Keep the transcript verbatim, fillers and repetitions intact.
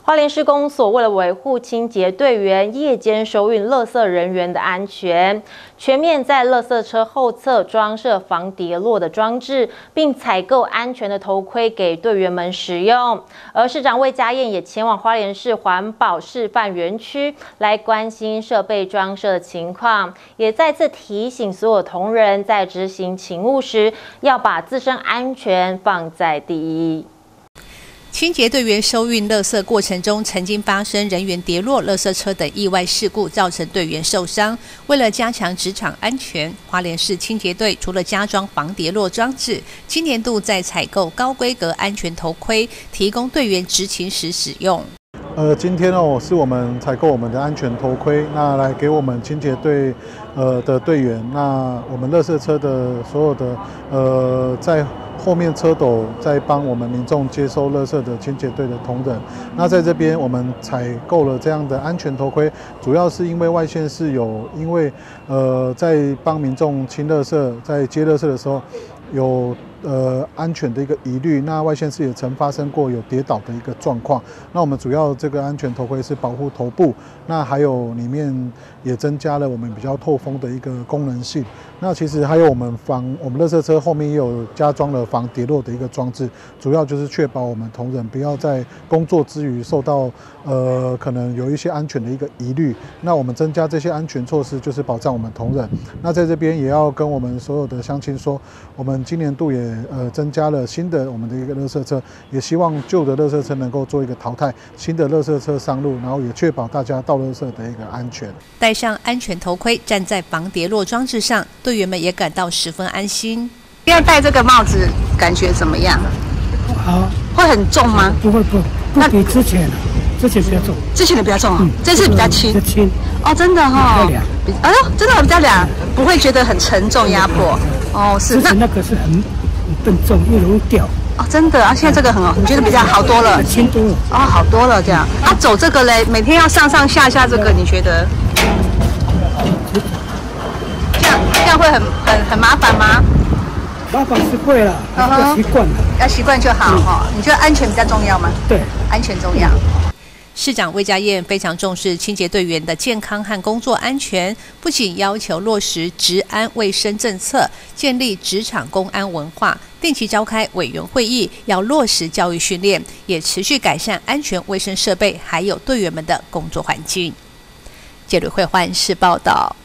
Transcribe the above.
花莲市公所为了维护清洁队员夜间收运垃圾人员的安全，全面在垃圾车后侧装设防跌落的装置，并采购安全的头盔给队员们使用。而市长魏家燕也前往花莲市环保示范园区来关心设备装设的情况，也再次提醒所有同仁在执行勤务时，要把自身安全放在第一。 清洁队员收运垃圾过程中，曾经发生人员跌落垃圾车等意外事故，造成队员受伤。为了加强职场安全，花莲市清洁队除了加装防跌落装置，今年度在采购高规格安全头盔，提供队员执勤时使用。 呃，今天哦，是我们采购我们的安全头盔，那来给我们清洁队呃的队员，那我们垃圾车的所有的呃在后面车斗在帮我们民众接收垃圾的清洁队的同仁。那在这边我们采购了这样的安全头盔，主要是因为外县市有因为呃在帮民众清垃圾、在接垃圾的时候有。 呃，安全的一个疑虑，那外县市也曾发生过有跌倒的一个状况。那我们主要这个安全头盔是保护头部，那还有里面也增加了我们比较透风的一个功能性。那其实还有我们防我们垃圾车后面也有加装了防跌落的一个装置，主要就是确保我们同仁不要在工作之余受到呃可能有一些安全的一个疑虑。那我们增加这些安全措施，就是保障我们同仁。那在这边也要跟我们所有的乡亲说，我们今年度也 呃，增加了新的我们的一个垃圾车，也希望旧的垃圾车能够做一个淘汰，新的垃圾车上路，然后也确保大家倒垃圾的一个安全。 戴上安全头盔，站在防跌落装置上，队员们也感到十分安心。 现在戴这个帽子感觉怎么样？ 不好， 会很重吗？ 不会，不不比之前，之前比较重， 之前的比较重啊，嗯、这次比较轻， 比较轻哦，真的哈、哦， 比较凉。 哎呦，真的比较凉，不会觉得很沉重压迫。哦，是。 之前那个是很。 更重又容易掉哦，真的啊！现在这个很好，你觉得比较好多了， 轻多了哦，好多了这样。啊，走这个嘞，每天要上上下下这个，你觉得这样这样会很很很麻烦吗？ 麻烦是会了，要习惯了， 要习惯就好哈、嗯。你觉得安全比较重要吗？ 对， 安全重要。 市长魏家燕非常重视清洁队员的健康和工作安全，不仅要求落实职安卫生政策，建立职场公安文化，定期召开委员会议，要落实教育训练，也持续改善安全卫生设备，还有队员们的工作环境。记者会换市报道。